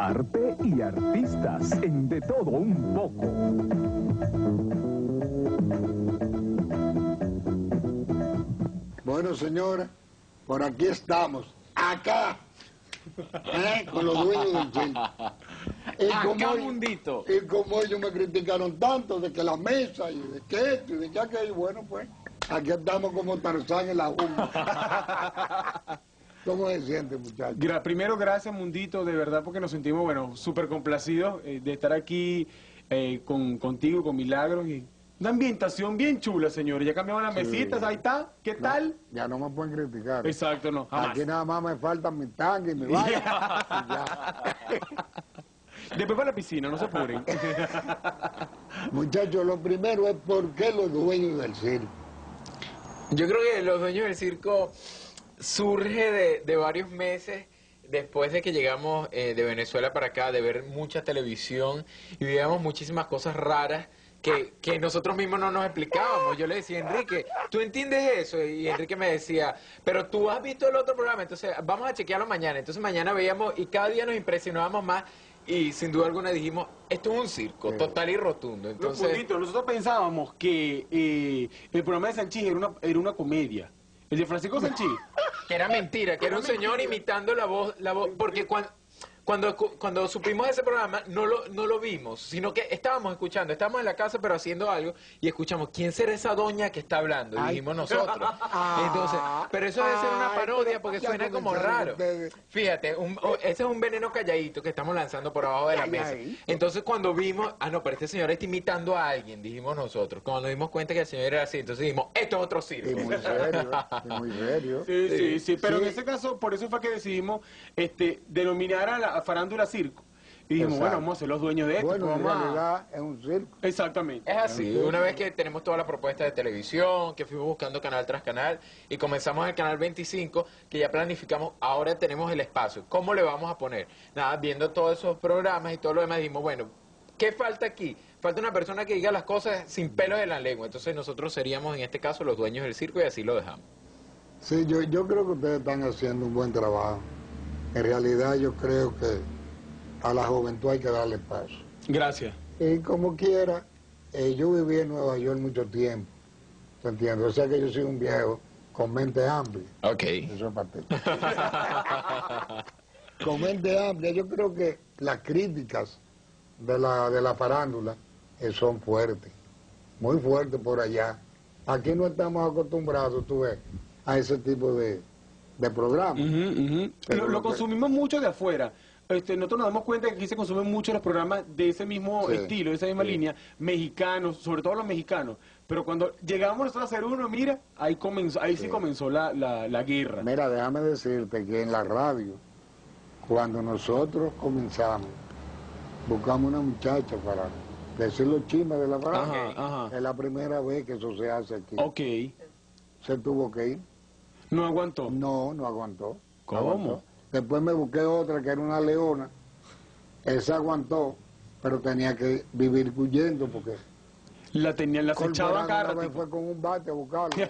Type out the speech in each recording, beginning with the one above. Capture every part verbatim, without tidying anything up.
arte y artistas en De Todo Un Poco. Bueno, señora, por aquí estamos, acá, ¿eh? Con los dueños del circo. Y como, Acá, Mundito. Y como ellos me criticaron tanto de que la mesa y de que esto y de que aquello, bueno, pues, aquí estamos como Tarzán en la jungla. ¿Cómo se siente, muchachos? Gra primero, gracias, Mundito, de verdad, porque nos sentimos, bueno, súper complacidos eh, de estar aquí eh, con, contigo, con Milagros, y una ambientación bien chula, señores. Ya cambiaron las Sí. mesitas, ahí está, ¿qué No, tal? ya no me pueden criticar. Exacto, no, jamás. Aquí nada más me faltan mi tanque y mi baño. y ya. Después para la piscina, no se apuren. Muchachos, lo primero es por qué los dueños del circo. Yo creo que los dueños del circo surge de, de varios meses después de que llegamos eh, de Venezuela para acá, de ver mucha televisión y veíamos muchísimas cosas raras que, que nosotros mismos no nos explicábamos. Yo le decía, Enrique, ¿tú entiendes eso? Y Enrique me decía, pero tú has visto el otro programa, entonces vamos a chequearlo mañana. Entonces mañana veíamos y cada día nos impresionábamos más y sin duda alguna dijimos, esto es un circo, Sí. total y rotundo. No, Entonces, Mundito, nosotros pensábamos que eh, el programa de Sanchís era una, era una comedia. El de Francisco Sanchís. que era mentira, que era un señor imitando la voz, la voz, porque cuando, cuando, cuando supimos ese programa no lo, no lo vimos, sino que estábamos escuchando, estábamos en la casa pero haciendo algo y escuchamos, ¿quién será esa doña que está hablando? Y Ay. dijimos nosotros. Ah. Entonces, pero eso debe ser una Ay, parodia pero porque ya suena como comenzaron raro. ustedes. Fíjate, un- o- ese es un veneno calladito que estamos lanzando por abajo de la Ay, mesa. ay. Entonces cuando vimos, ah no, pero este señor está imitando a alguien, dijimos nosotros. Cuando nos dimos cuenta que el señor era así, entonces dijimos, esto es otro Y circo. muy serio, y muy serio. Sí, sí, sí, pero Sí. en ese caso, por eso fue que decidimos este, denominar a la a farándula circo. Y dijimos, Exacto. bueno, vamos a ser los dueños de esto. Bueno, pues en vamos a- realidad es un circo. Exactamente. Es así, una vez que tenemos toda la propuesta de televisión, que fuimos buscando canal tras canal y comenzamos el canal veinticinco, que ya planificamos, ahora tenemos el espacio, ¿cómo le vamos a poner? Nada, viendo todos esos programas y todo lo demás, dijimos, bueno, ¿qué falta aquí? Falta una persona que diga las cosas sin pelos en la lengua, entonces nosotros seríamos en este caso los dueños del circo y así lo dejamos. Sí, yo, yo creo que ustedes están haciendo un buen trabajo. En realidad yo creo que a la juventud hay que darle paso. Gracias. Y como quiera, eh, yo viví en Nueva York mucho tiempo, ¿te entiendes? O sea que yo soy un viejo con mente amplia. Ok. Eso es para ti. Con mente amplia, yo creo que las críticas de la, de la farándula eh, son fuertes, muy fuertes por allá. Aquí no estamos acostumbrados, tú ves, a ese tipo de, de programas. Ujú, ujú. Pero Lo, lo lo que- consumimos mucho de afuera. Este, nosotros nos damos cuenta que aquí se consumen mucho los programas de ese mismo Sí, estilo, de esa misma sí. línea, mexicanos, sobre todo los mexicanos. Pero cuando llegamos nosotros a hacer uno, mira, ahí comenzó, ahí sí, Sí. comenzó la, la, la guerra. Mira, déjame decirte que en la radio, cuando nosotros comenzamos, buscamos una muchacha para decir los chismes de la farándula. Ajá, ajá. Es la primera vez que eso se hace aquí. Ok. Se tuvo que ir. No aguantó. No, no aguantó. no ¿Cómo? aguantó. Después me busqué otra que era una leona. Esa aguantó, pero tenía que vivir huyendo porque La tenían, la acechaban Corporán cada una vez ratito. fue con un bate a buscarlo.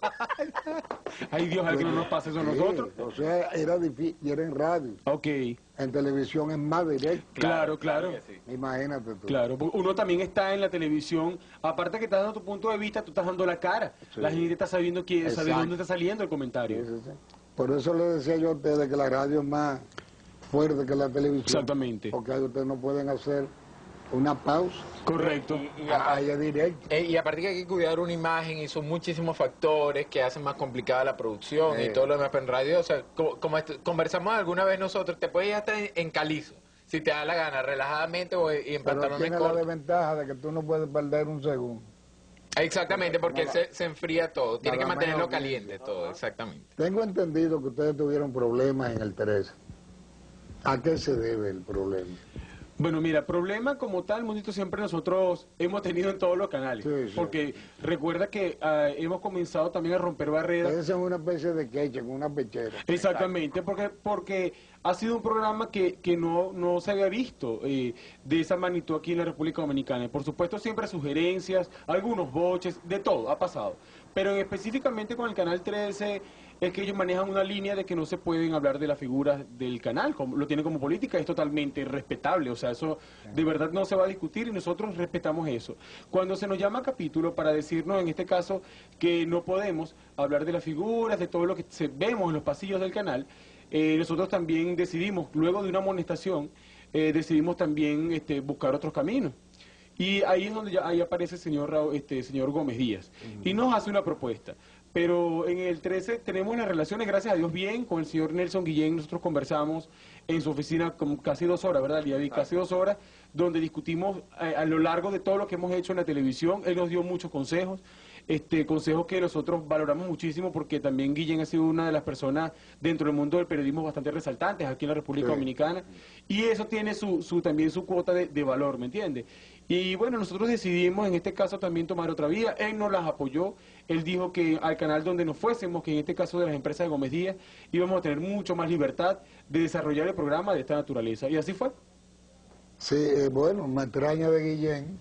Ay Dios, al que no nos pase eso a nosotros. Sí, o sea, era difícil, y era en radio. Ok. En televisión es más directo. Claro, claro. que sí. Imagínate tú. Claro, porque uno también está en la televisión, aparte que estás dando tu punto de vista, tú estás dando la cara. Sí. La gente está sabiendo quién, sabe Exacto. dónde está saliendo el Sí, comentario. sí, sí. Por eso le decía yo a ustedes que la radio es más fuerte que la televisión. Exactamente. Porque ahí ustedes no pueden hacer una pausa. Correcto. Y, y Ah, aparte- Ahí es directo. Eh, y aparte que hay que cuidar una imagen y son muchísimos factores que hacen más complicada la producción Eh. y todo lo demás, pero en radio, o sea, como, como esto- conversamos alguna vez nosotros, te puedes ir hasta en, en calizo, si te da la gana, relajadamente o y en Pero pantalones tiene la cortos. desventaja de que tú no puedes perder un segundo. Exactamente, porque Nada- se, se enfría todo, tiene que nada mantenerlo menos caliente todo, exactamente. Tengo entendido que ustedes tuvieron problemas en el trece. ¿A qué se debe el problema? Bueno, mira, problema como tal, Mundito, siempre nosotros hemos tenido en todos los canales. Sí, sí. Porque recuerda que ah, hemos comenzado también a romper barreras. Ustedes son una especie de queche con una pechera. Exactamente, porque porque ha sido un programa que, que no, no se había visto eh, de esa magnitud aquí en la República Dominicana. Y por supuesto siempre sugerencias, algunos boches, de todo ha pasado. Pero específicamente con el Canal trece es que ellos manejan una línea de que no se pueden hablar de las figuras del canal, como, lo tienen como política, es totalmente respetable, o sea, eso de verdad no se va a discutir y nosotros respetamos eso. Cuando se nos llama a capítulo para decirnos, en este caso, que no podemos hablar de las figuras, de todo lo que se, vemos en los pasillos del canal, eh, nosotros también decidimos, luego de una amonestación, eh, decidimos también este, buscar otros caminos. Y ahí es donde ya, ahí aparece el señor, Raúl, este, señor Gómez Díaz y nos hace una propuesta. Pero en el trece tenemos las relaciones, gracias a Dios, bien con el señor Nelson Guillén. Nosotros conversamos en su oficina como casi dos horas, ¿verdad, Liavi? Casi dos horas, donde discutimos eh, a lo largo de todo lo que hemos hecho en la televisión. Él nos dio muchos consejos, este, consejos que nosotros valoramos muchísimo, porque también Guillén ha sido una de las personas dentro del mundo del periodismo bastante resaltantes aquí en la República sí. Dominicana. Y eso tiene su, su también su cuota de, de valor, ¿me entiendes? Y bueno, nosotros decidimos en este caso también tomar otra vía. Él nos las apoyó. Él dijo que al canal donde nos fuésemos, que en este caso de las empresas de Gómez Díaz, íbamos a tener mucho más libertad de desarrollar el programa de esta naturaleza. Y así fue. Sí, eh, bueno, me extraña de Guillén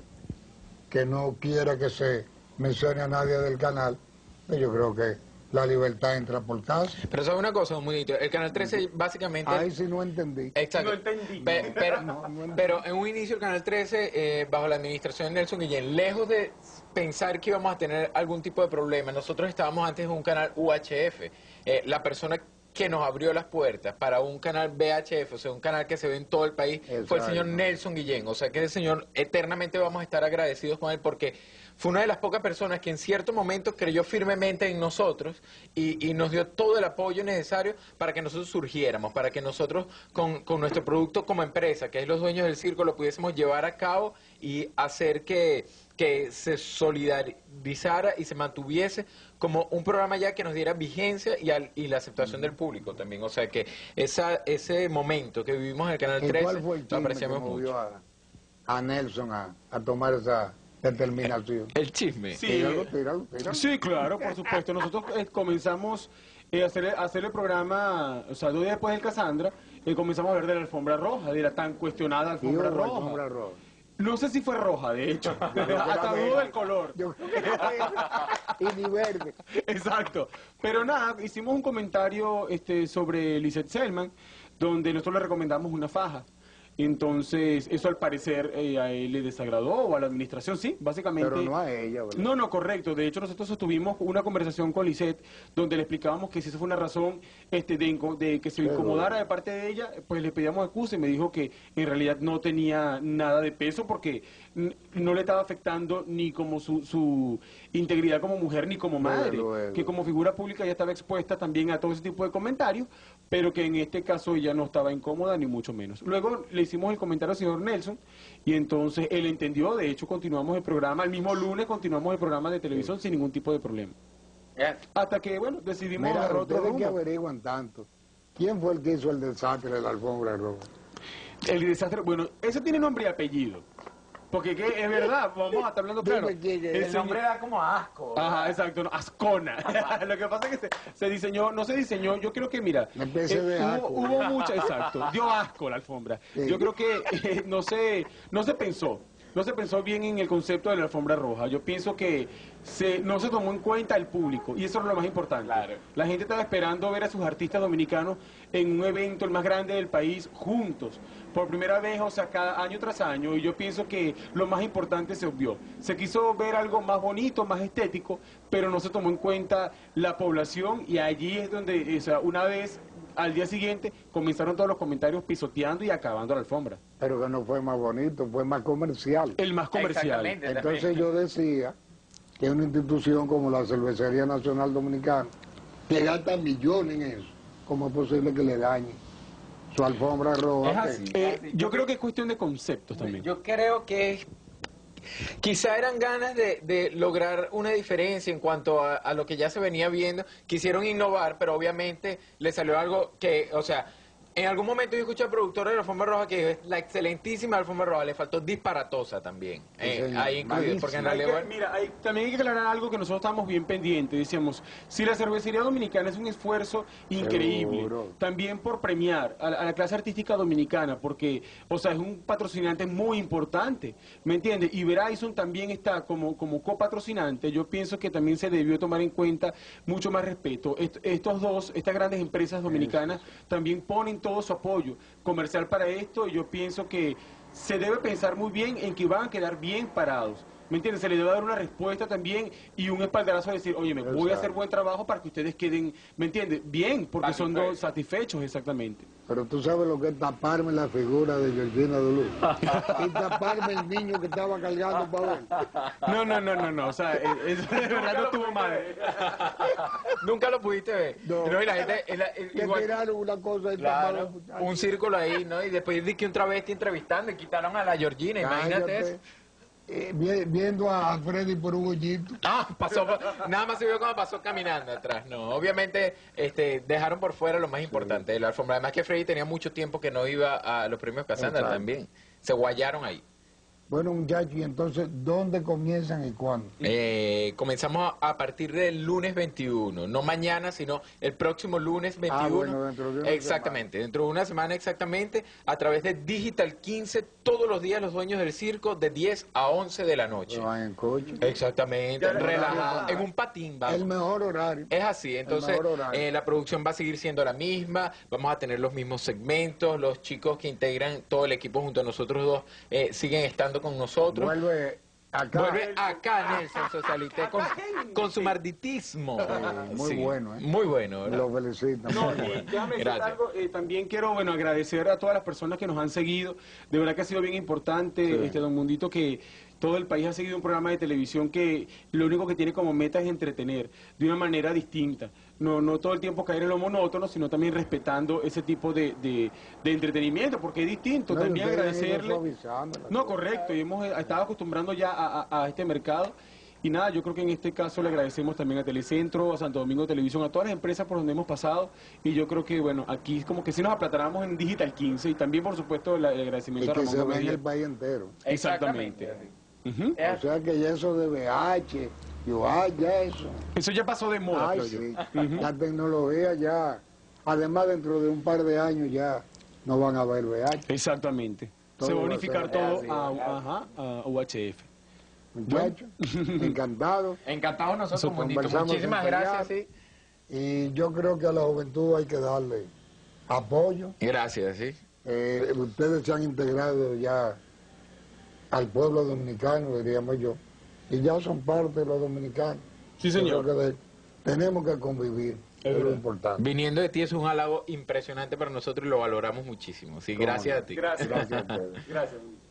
que no quiera que se mencione a nadie del canal. Yo creo que la libertad entra por casa. Pero sabe una cosa, muy bonito. El Canal trece básicamente... Ahí sí no entendí. Exacto. No entendí. Pe- pero, No, no entendí. pero en un inicio el Canal trece, eh, bajo la administración de Nelson Guillén, lejos de pensar que íbamos a tener algún tipo de problema, nosotros estábamos antes en un canal U H F. Eh, la persona que nos abrió las puertas para un canal V H F, o sea, un canal que se ve en todo el país, Exacto. fue el señor Nelson Guillén. O sea, que ese señor, eternamente vamos a estar agradecidos con él, porque fue una de las pocas personas que en cierto momento creyó firmemente en nosotros y, y nos dio todo el apoyo necesario para que nosotros surgiéramos, para que nosotros con, con nuestro producto como empresa, que es Los Dueños del Circo, lo pudiésemos llevar a cabo y hacer que, que se solidarizara y se mantuviese como un programa ya que nos diera vigencia y, al, y la aceptación del público también. O sea que esa, ese momento que vivimos en el Canal ¿Y trece cuál fue el lo chisme que apreciamos movió mucho. a, a Nelson a, a tomar esa determinación? El chisme. Sí, Tíralo, tíralo, tíralo. sí, claro, por supuesto. Nosotros eh, comenzamos eh, a hacer, a hacer el programa, o sea, dos días después del Casandra, eh, comenzamos a hablar de la alfombra roja, de la tan cuestionada Y alfombra hubo roja. alfombra roja. No sé si fue roja, de hecho. Yo creo Hasta que dudo era- del color. Yo creo que era- y ni verde. Exacto. Pero nada, hicimos un comentario este, sobre Lisette Selman, donde nosotros le recomendamos una faja. Entonces, eso al parecer eh, a él le desagradó, o a la administración, sí, básicamente. Pero no a ella, ¿verdad? No, no, correcto. De hecho, nosotros sostuvimos una conversación con Lisette donde le explicábamos que si esa fue una razón este, de, inco- de que se Pero- incomodara de parte de ella, pues le pedíamos excusa y me dijo que en realidad no tenía nada de peso porque n- no le estaba afectando ni como su, su integridad como mujer ni como madre. luego. Que como figura pública ya estaba expuesta también a todo ese tipo de comentarios, pero que en este caso ella no estaba incómoda ni mucho menos. Luego le hicimos el comentario al señor Nelson y entonces él entendió. De hecho, continuamos el programa, el mismo lunes continuamos el programa de televisión sin ningún tipo de problema. Hasta que, bueno, decidimos Mira, agarrar otro ustedes que rumbo. averiguan tanto, ¿quién fue el que hizo el desastre de la alfombra roja? El desastre, bueno, eso tiene nombre y apellido. Porque que es verdad, vamos a estar hablando claro. Dime quién es. El El nombre señor- da como asco. Ajá, exacto, no, Ascona. Lo que pasa es que se, se diseñó, no se diseñó, yo creo que, mira, Una especie de hubo, asco. hubo mucha, exacto, dio asco la alfombra. Sí. Yo creo que eh, no se, no se pensó, no se pensó bien en el concepto de la alfombra roja. Yo pienso que se, no se tomó en cuenta el público, y eso es lo más importante. Claro. La gente estaba esperando ver a sus artistas dominicanos en un evento, el más grande del país, juntos, por primera vez, o sea, cada año tras año, y yo pienso que lo más importante se obvió. Se quiso ver algo más bonito, más estético, pero no se tomó en cuenta la población, y allí es donde, o sea, una vez, al día siguiente, comenzaron todos los comentarios pisoteando y acabando la alfombra. Pero que no fue más bonito, fue más comercial. El más comercial. Exactamente. Entonces yo decía que una institución como la Cervecería Nacional Dominicana, que gasta millones en eso, ¿cómo es posible que le dañe su alfombra roja? Es así. Que- Eh, yo creo que es cuestión de conceptos también. Yo creo que es- quizá eran ganas de, de lograr una diferencia en cuanto a, a lo que ya se venía viendo. Quisieron innovar, pero obviamente le salió algo que, o sea, En algún momento yo escuché al productor de la alfombra roja que es la excelentísima alfombra roja, le faltó disparatosa también. Eh, señor. ahí incluido, porque en Hay realidad... que- mira, hay- también hay que aclarar algo que nosotros estamos bien pendientes. Decíamos, si la cervecería dominicana es un esfuerzo increíble, Seguro. también por premiar a, la- a la clase artística dominicana, porque, o sea, es un patrocinante muy importante, ¿me entiendes? Y Verizon también está como, como copatrocinante. Yo pienso que también se debió tomar en cuenta mucho más respeto. Est- estos dos, estas grandes empresas dominicanas también ponen todo su apoyo comercial para esto, y yo pienso que se debe pensar muy bien en que van a quedar bien parados. ¿Me entiendes? Se le debe dar una respuesta también y un espaldarazo a decir, oye, me voy a hacer Exacto. buen trabajo para que ustedes queden, ¿me entiendes? Bien, porque son dos satisfechos, exactamente. Pero tú sabes lo que es taparme la figura de Georgina Duluth. Y taparme el niño que estaba cargando para ver. No, no, no, no, no, o sea, eh, eso de verdad no estuvo mal. Nunca lo pudiste ver. No. No, y la gente, y la- y- Le igual- tiraron una cosa y taparon claro, al muchacho. un círculo ahí, ¿no? Y después di que un travesti entrevistando y quitaron a la Georgina, imagínate Cállate. eso. Eh, vi- viendo a Freddy por un hoyito. Ah, pasó, nada más se vio cómo pasó caminando atrás, no. Obviamente, este, dejaron por fuera lo más importante de la alfombra. Además que Freddy tenía mucho tiempo que no iba a los premios Casandra Exacto. también. Se guayaron ahí. Bueno, muchachos, y entonces, ¿dónde comienzan y cuándo? Eh, comenzamos a partir del lunes veintiuno, no mañana, sino el próximo lunes veintiuno. Ah, bueno, dentro de una exactamente, dentro de una semana exactamente, a través de Digital quince, todos los días los dueños del circo, de diez a once de la noche. Se van en coche. Exactamente, Ya, relajado, ya. en un patín, vamos. El mejor horario. Es así, entonces mejor horario. eh, la producción va a seguir siendo la misma, vamos a tener los mismos segmentos, los chicos que integran todo el equipo junto a nosotros dos eh, siguen estando con nosotros. Vuelve acá. Vuelve acá Nelson Socialité con, con su marditismo. Sí, muy bueno, ¿eh? Muy bueno, ¿verdad? Lo felicito. No, muy y bueno. déjame decir Gracias. algo, eh, también quiero, bueno, agradecer a todas las personas que nos han seguido. De verdad que ha sido bien importante, Sí. este don Mundito, que todo el país ha seguido un programa de televisión que lo único que tiene como meta es entretener de una manera distinta. No, no todo el tiempo caer en lo monótono, sino también respetando ese tipo de, de, de entretenimiento, porque es distinto. No, y también ustedes han ido agradecerle. suavizando la No, cosa. correcto, y hemos eh, estado acostumbrando ya a, a- a este mercado. Y nada, yo creo que en este caso le agradecemos también a Telecentro, a Santo Domingo Televisión, a todas las empresas por donde hemos pasado. Y yo creo que, bueno, aquí como que sí nos aplatanamos en Digital quince, y también, por supuesto, la- el Y agradecimiento a que Ramón se ve en Gaviria. el país entero. Exactamente. Ujú. O sea que ya eso de V H, yo, ah, ya eso. Eso ya pasó de moda, Ay, creo yo. sí. La tecnología ya, además dentro de un par de años ya no van a ver V H. Exactamente. Todo Se va a va a unificar ser- todo así, a, así. ajá, a U H F. Muchachos, encantado. Encantados nosotros, Nosotros Mundito. conversamos Muchísimas entre gracias. ya. Sí. Y yo creo que a la juventud hay que darle apoyo. Gracias, sí. Eh, ustedes se han integrado ya al pueblo dominicano, diríamos yo, y ya son parte de los dominicanos. Sí, Yo señor. creo que de- tenemos que convivir, es lo verdad. importante. Viniendo de ti es un halago impresionante para nosotros y lo valoramos muchísimo. Sí, ¿Cómo gracias no? a ti. Gracias. Gracias a ustedes. Gracias.